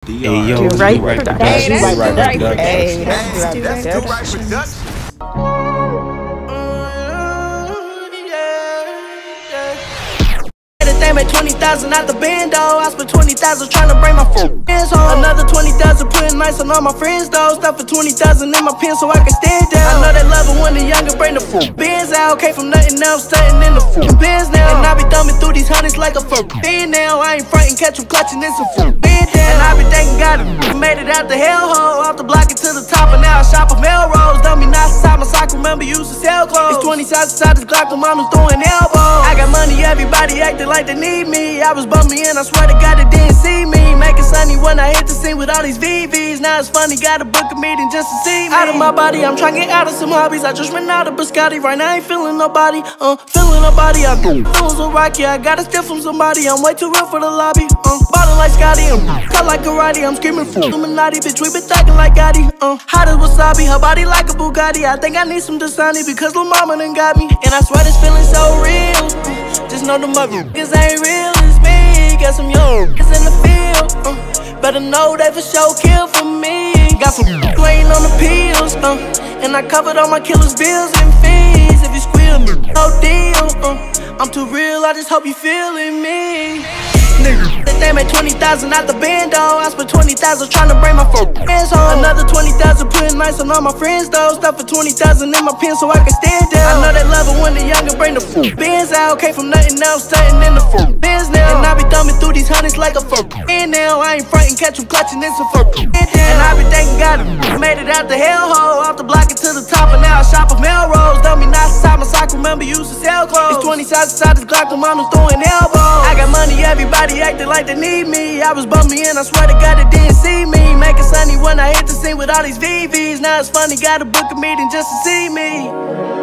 Hey, yo, Do right production. Hey, that's Do right right production. Hey, that's Do right production. They made 20,000 out the bando. I spent 20,000 trying to bring my friends home. Another 20,000 putting nice on all my friends though. Stuff for 20,000 in my pen so I can stand down. I know they love it when the younger bring the Benz out. Came from nothing else, stunting in the Benz now. And I be thumbing through these hundreds like a fan now. I ain't frontin', catch them clutching in some bend down. And I be thanking God I made it out the hellhole. Off the block and to the top, and now I shop at Melrose. Done me not inside my sock, remember used to sell clothes. It's 20 shots inside this Glock, the mama's throwing elbows. I got money, everybody acting like they need me. I was bumming in, I swear to God they didn't see me. Make it sunny when I hit the scene with all these VVs. Now it's funny, gotta book a meeting just to see me. Out of my body, I'm trying to get out of some hobbies. I just ran out of biscotti, right now I ain't feeling nobody. Feeling nobody, I feeling so rocky. I gotta steal from somebody, I'm way too real for the lobby. Ballin' like Scotty, cut like karate. I'm screaming for Illuminati, bitch, we been thuggin' like Gotti. Hot as wasabi, her body like a Bugatti. I think I need some Dasani because lil' mama done got me. And I swear this feeling so real. Just know the motherfuckers ain't real as me. Got some young niggas in the field. Better know they for sure kill for me. Got some laying on the pills. And I covered all my killers' bills and fees. If you squeal me, no deal. I'm too real, I just hope you feeling me. They made 20,000 out the bando. I spent 20,000 trying to bring my friends home. Another 20,000 putting nice on all my friends though. Stuff for 20,000 in my pen so I can stand down. I know they love it when the younger bring the Benz out. Came from nothing else, stunting in the Benz now. And I be thumbing through these hundreds like a fan now. I ain't frontin', catch them clutching in some and I be thanking God I made it out the hellhole. Off the block and to the top, and now I shop at Melrose. Done me not inside my sock, remember used to sell clothes. It's 20 shots inside this Glock, the mama's throwing elbows. I got money, everybody acting like they need me. I was bumming in, I swear to God they didn't see me. Make it sunny when I hit the scene with all these VVs. Now it's funny, gotta book a meeting just to see me.